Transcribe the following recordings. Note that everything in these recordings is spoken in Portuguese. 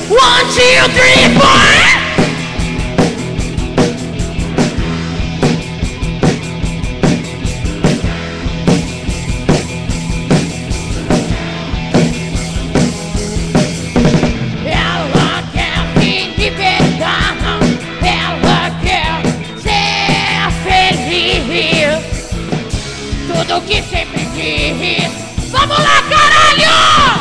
1, 2, 3, 4. Tudo que sempre quis. Vamos lá, caralho!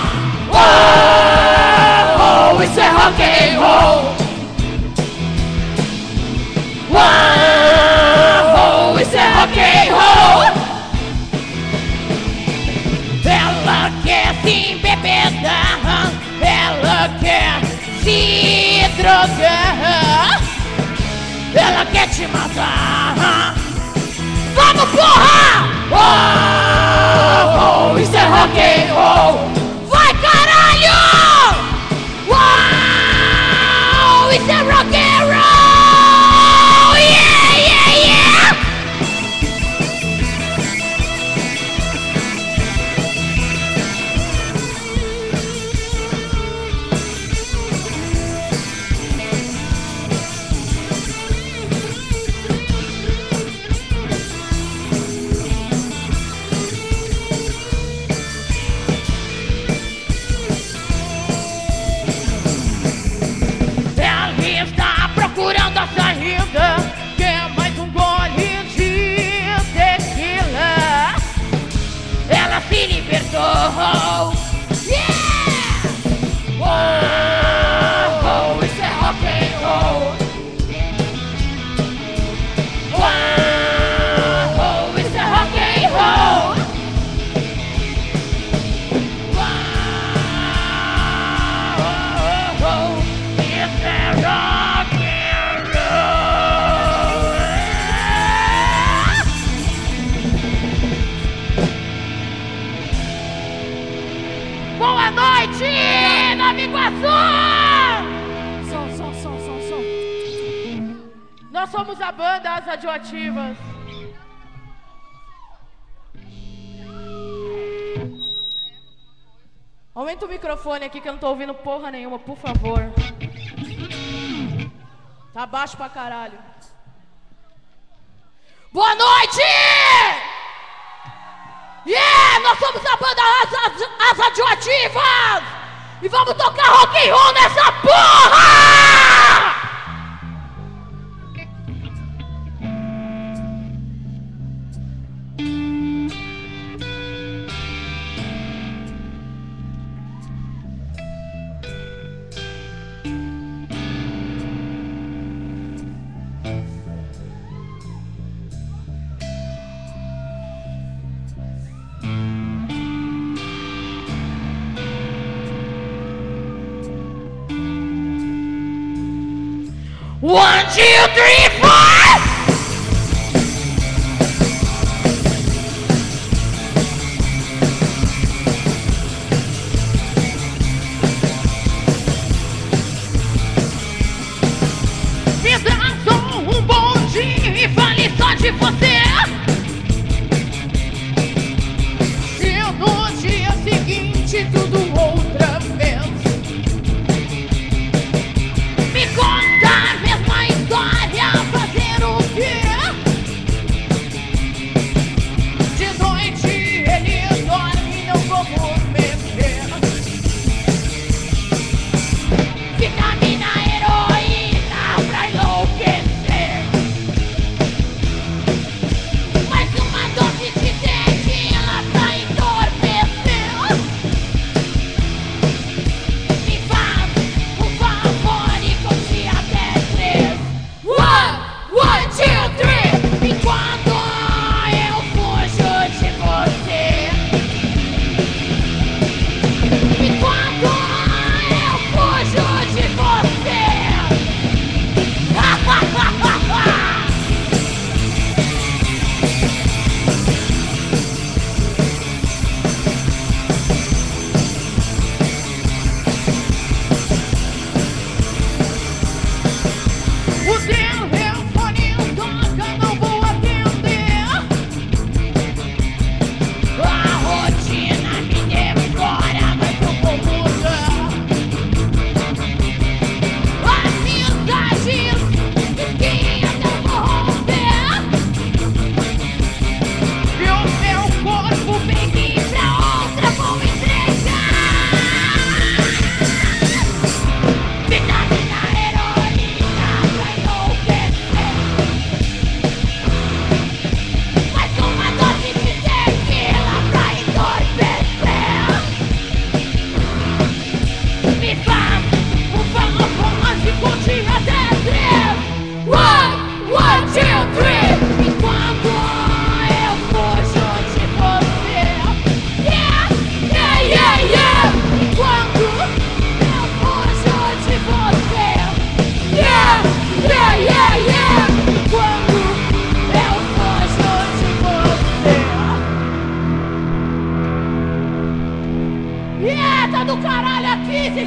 Oh, oh, isso é rock and roll. Oh, isso é rock and roll. Ela quer se embebedar, ela quer se drogar, ela quer te matar. Vamos, porra! Oh, isso é rock and roll. Vai, caralho! Isso é rock and roll! Yeah, yeah, yeah! Procurando a saída, quer mais um gole de tequila. Ela se libertou. Yeah! Oh, isso é rock and roll. Oh, isso é rock and roll. Isso é rock. Boa noite, Nova Iguaçu! Som. Nós somos a banda As Radioativas. Aumenta o microfone aqui que eu não tô ouvindo porra nenhuma, por favor. Tá baixo pra caralho. Boa noite! Yeah! Nós somos a banda As Radioativas! E vamos tocar rock and roll nessa porra! One, two, three, four! Me dá só um bom dia e fale só de você. E no dia seguinte tudo outra vez. Me conta a mesma história, fazer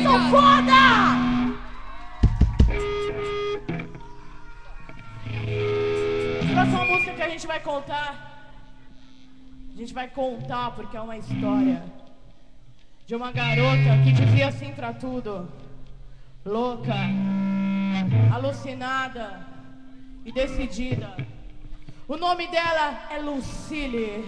são foda! Próxima música que a gente vai contar porque é uma história de uma garota que devia sim pra tudo, louca, alucinada e decidida. O nome dela é Lucille.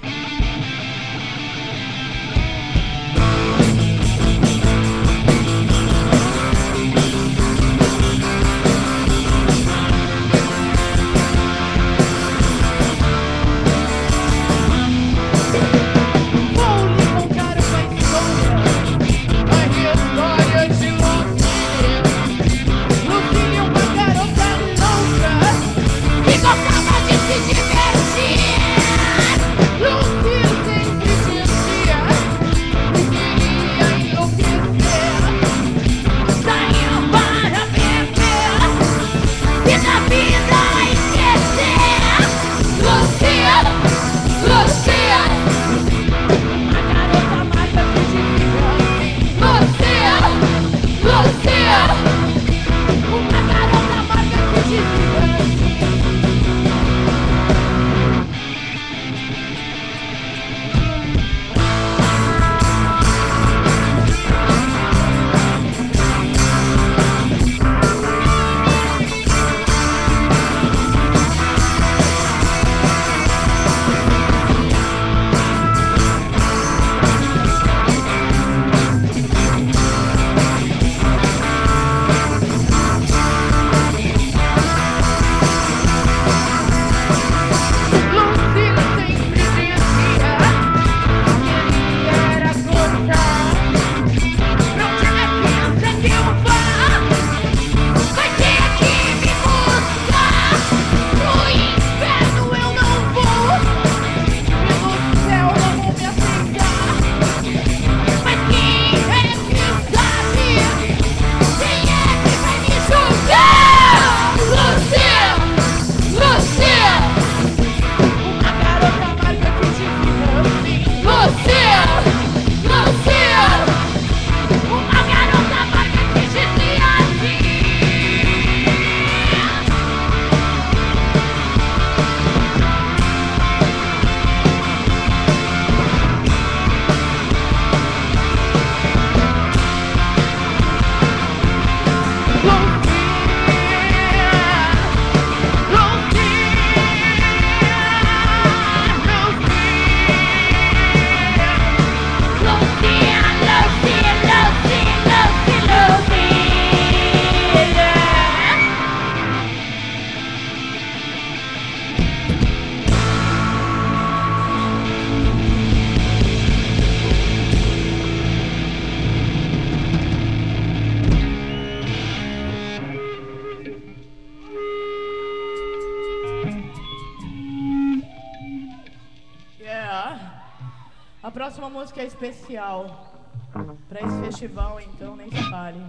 A próxima música é especial pra esse festival, então nem se fale.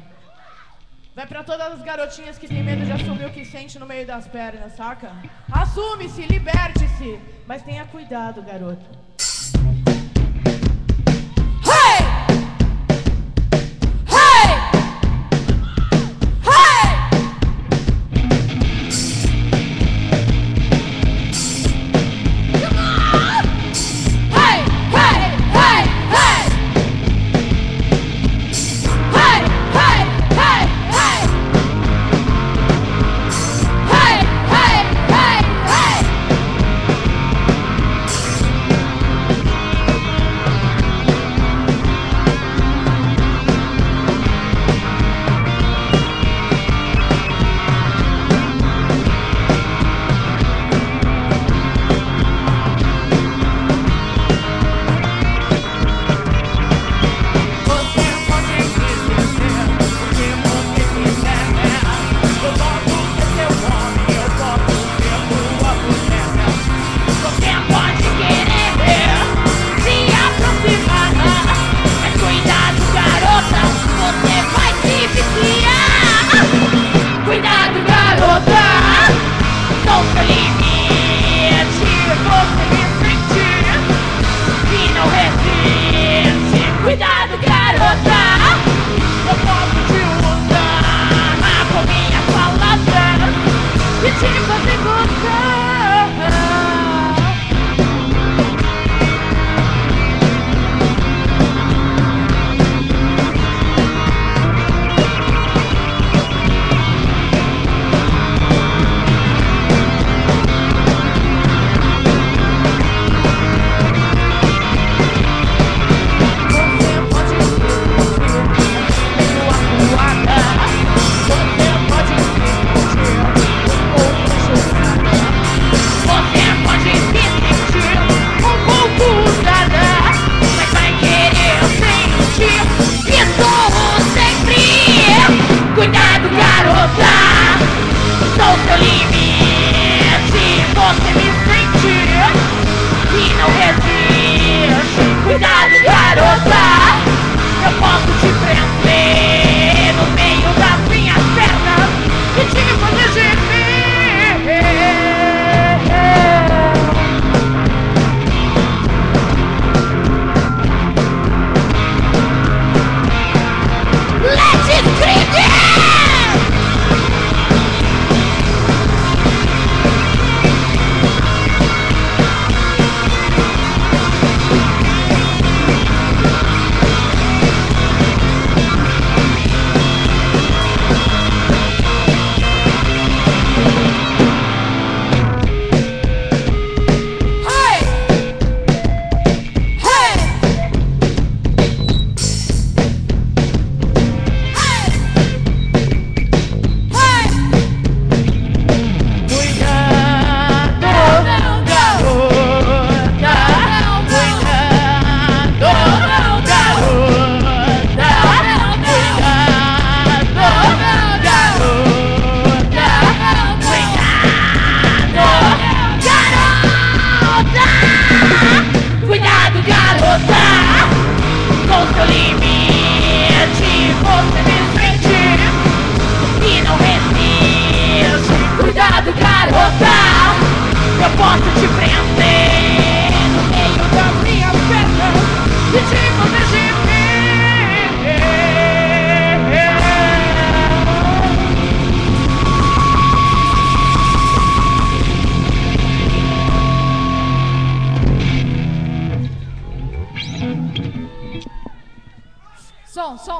Vai pra todas as garotinhas que tem medo de assumir o que sente no meio das pernas, saca? Assume-se, liberte-se, mas tenha cuidado, garota.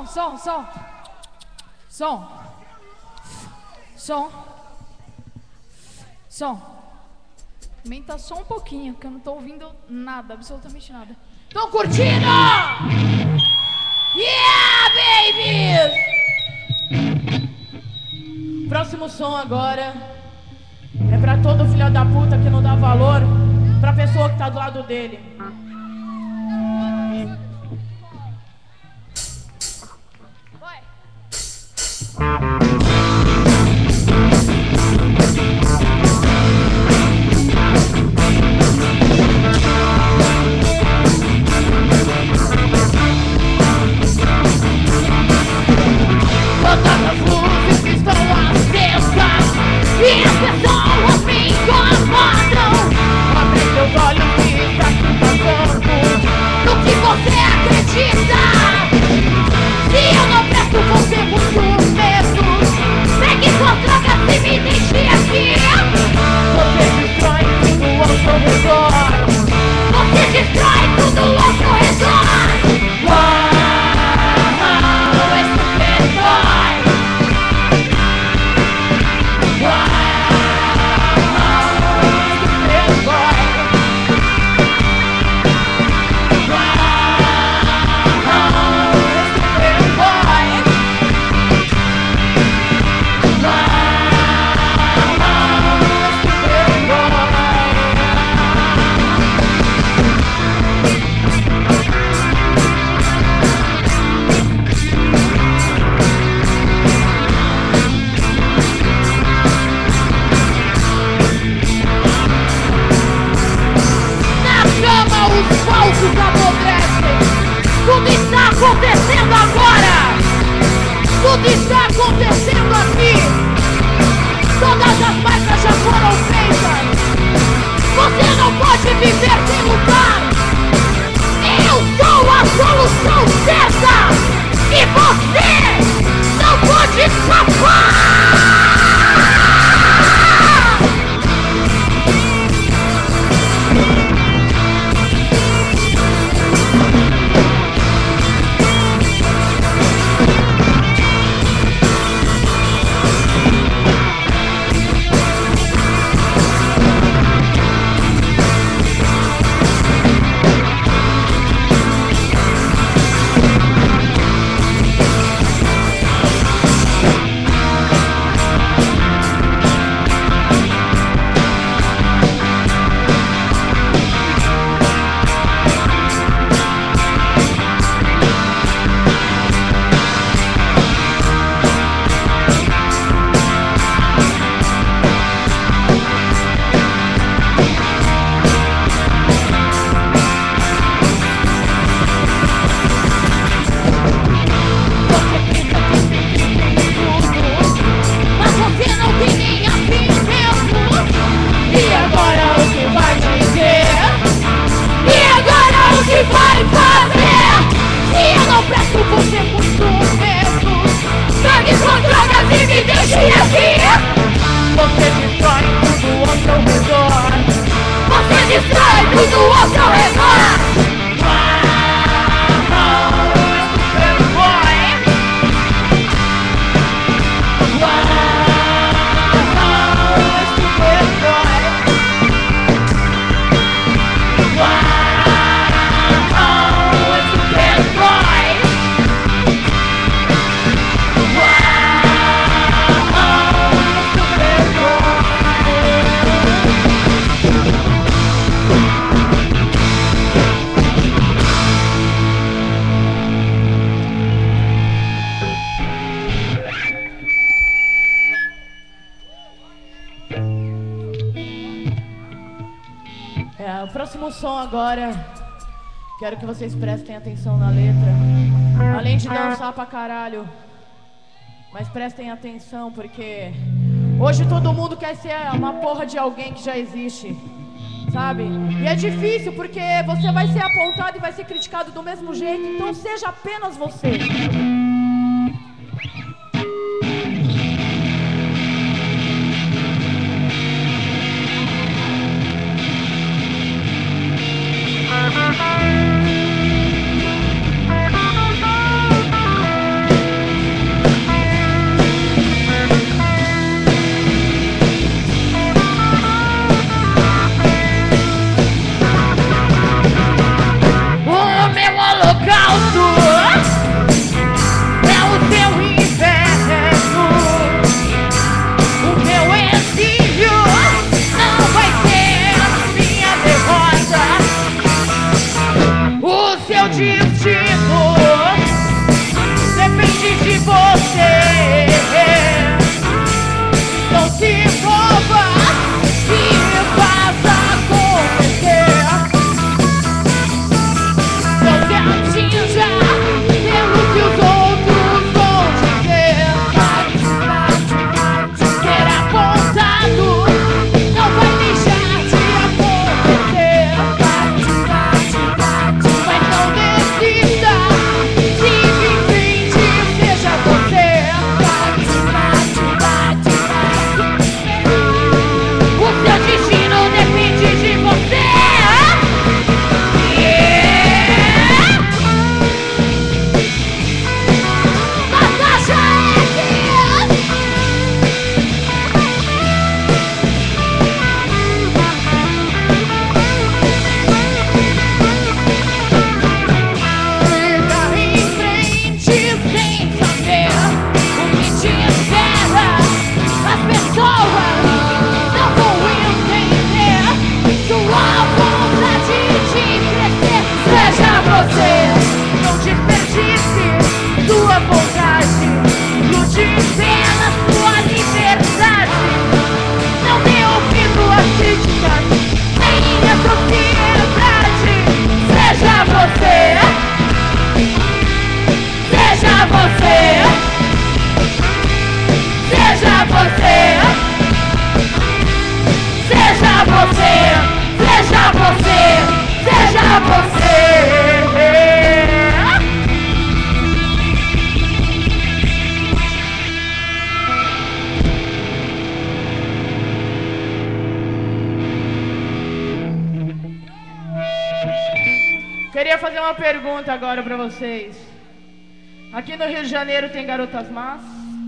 Aumenta só um pouquinho, que eu não tô ouvindo nada, absolutamente nada. Tão curtindo? Yeah, babies! Próximo som agora é pra todo filho da puta que não dá valor pra pessoa que tá do lado dele. Vai! Todas as luzes estão acesas e as pessoas me incomodam. Abre seus olhos e está te passando. No que você acredita? Se eu não presto, você muito medo. Pegue suas drogas e me deixe aqui. Você destrói tudo ao seu redor. Você destrói tudo ao seu redor. Tudo está acontecendo agora! Tudo está acontecendo aqui! Todas as marcas já foram feitas! Você não pode viver sem lutar! Eu sou a solução certa! E você não pode escapar! O próximo som agora, quero que vocês prestem atenção na letra. Além de dançar pra caralho, mas prestem atenção porque hoje todo mundo quer ser uma porra de alguém que já existe, sabe? E é difícil porque você vai ser apontado e vai ser criticado do mesmo jeito, então seja apenas você. Queria fazer uma pergunta agora pra vocês. Aqui no Rio de Janeiro tem garotas más?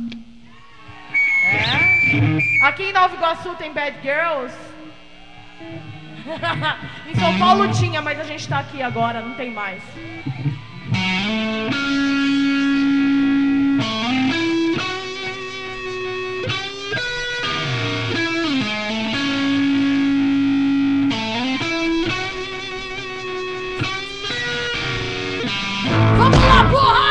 É? Aqui em Nova Iguaçu tem bad girls? Em São Paulo tinha, mas a gente tá aqui agora, não tem mais. Vamos lá, porra!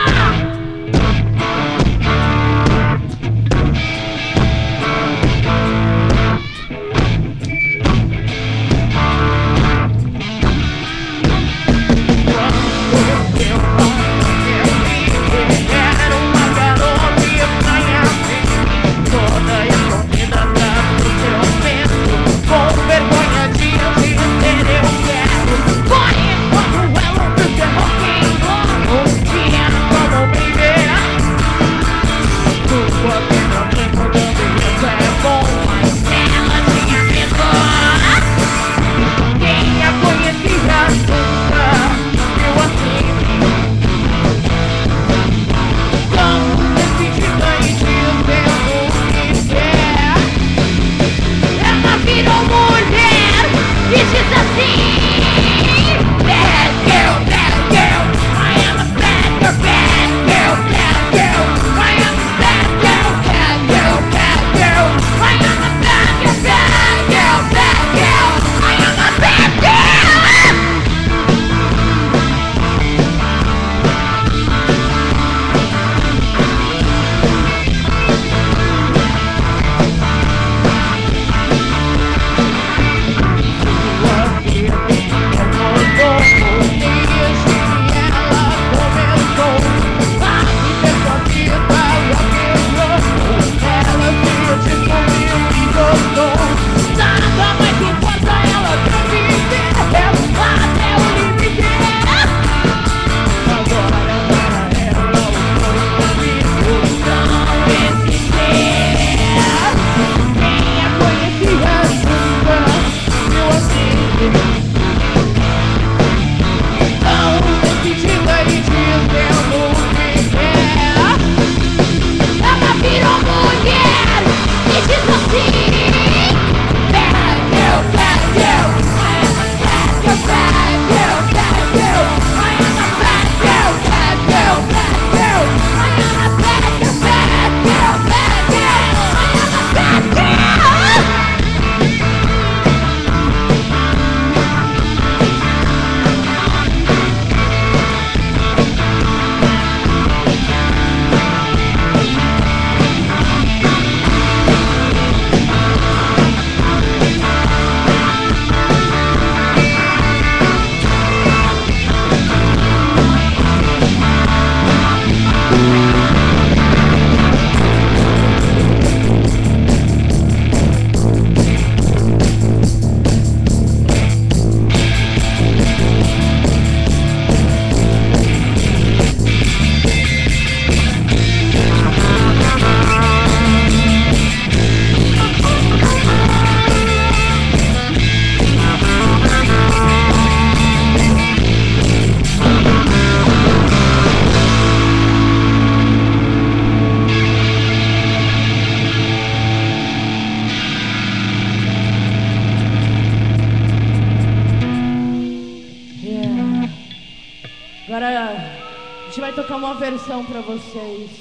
A gente vai tocar uma versão pra vocês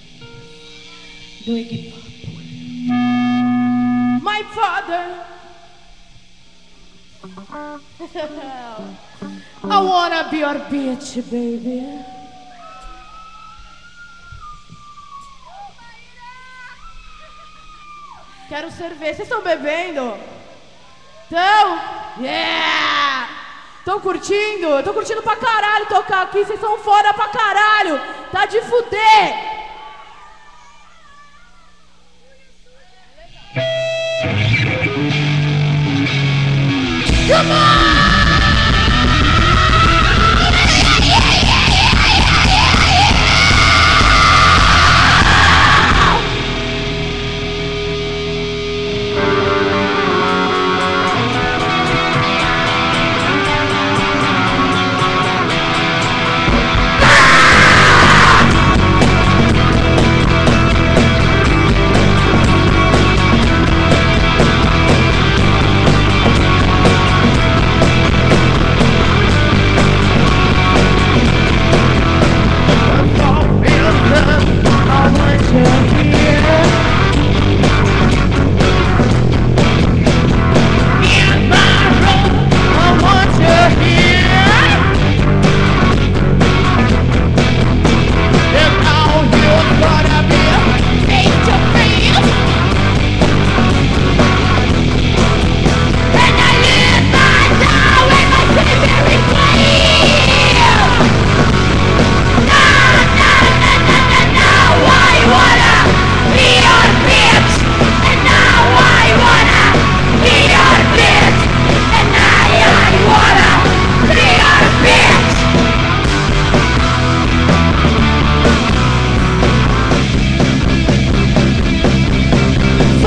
do Iggy Pop. My father. I wanna be your bitch, baby. Quero cerveja. Vocês estão bebendo? Então, yeah! Estão curtindo? Eu tô curtindo pra caralho tocar aqui. Vocês são foda pra caralho. Tá de fuder. Come on!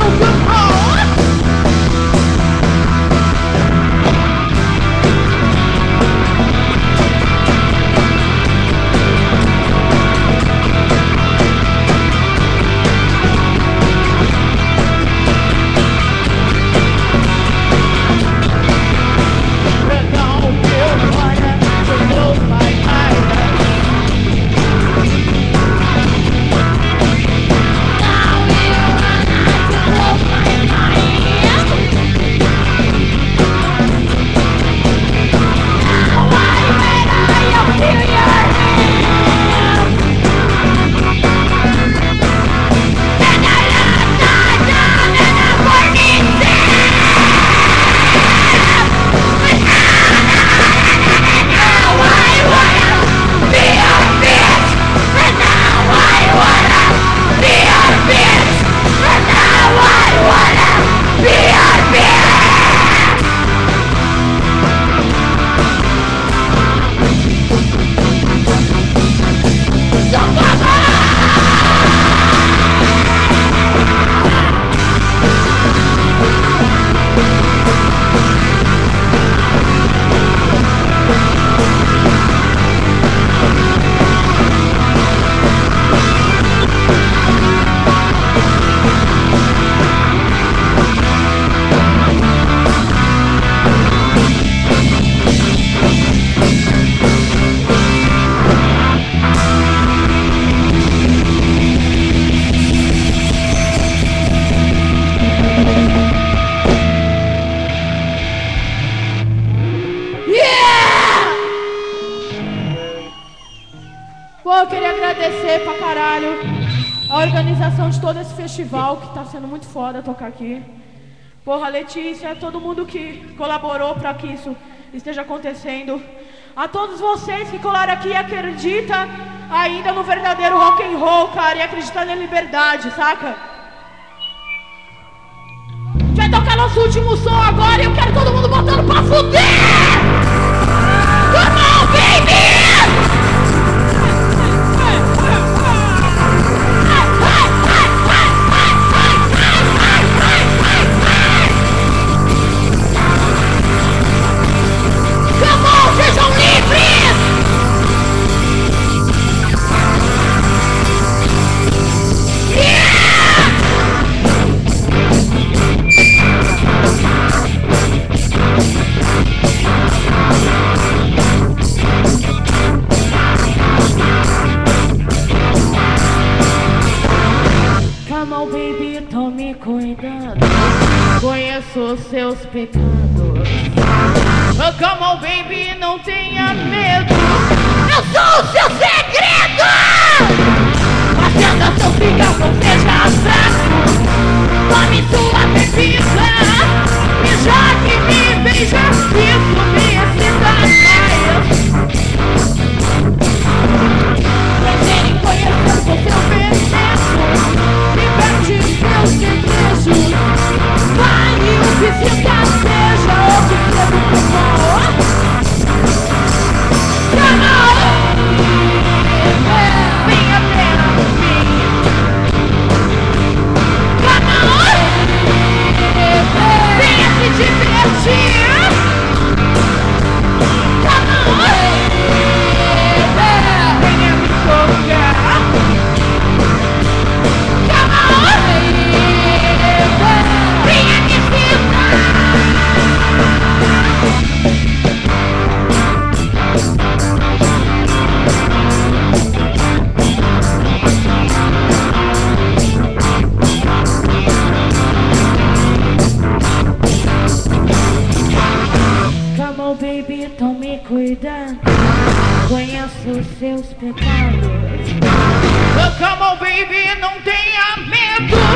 agradecer pra caralho a organização de todo esse festival, que tá sendo muito foda tocar aqui. Porra, Letícia, todo mundo que colaborou pra que isso esteja acontecendo. A todos vocês que colaram aqui e acreditam ainda no verdadeiro rock and roll, cara, e acreditam na liberdade, saca? A gente vai tocar nosso último som agora e eu quero todo mundo botando pra fuder! Come on, baby! Sejam livres! Yeah! Come on, baby, tome cuidado. Conheço os seus pecados. Oh, come on, baby, não tenha medo. Eu sou o seu segredo. Acenda seu cigarro, não seja fraco. Tome sua bebida. E já que me beija, isso me excita mais. Prazer em conhecer o seu veneno. Liberte seus desejos. Vai o que fica, seja o que for. Come on! Venha até mim. Come on! Venha se divertir. Come on! Venha me tocar. Come on! Venha me visitar. Come on, baby, tome cuidado. Conheço os seus pecados. Oh, come on, baby, não tenha medo.